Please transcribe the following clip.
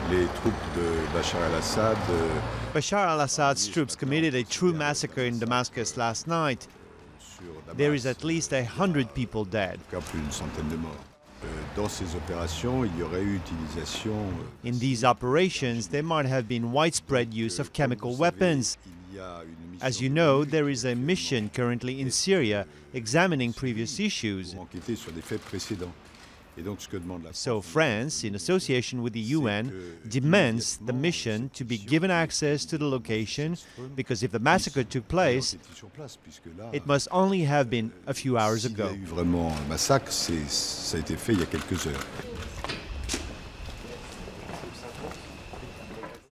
Les troupes de Bachar al-Assad. Bashar al-Assad's troops committed a true massacre in Damascus last night. There is at least 100 people dead. Plus d'une centaine de morts. Dans ces opérations, il y aurait eu utilisation. In these operations, there might have been widespread use of chemical weapons. As you know, there is a mission currently in Syria examining previous issues. So France, in association with the UN, demands the mission to be given access to the location, because if the massacre took place, it must only have been a few hours ago. Il y a eu vraiment un massacre, ça a été fait il y a quelques heures.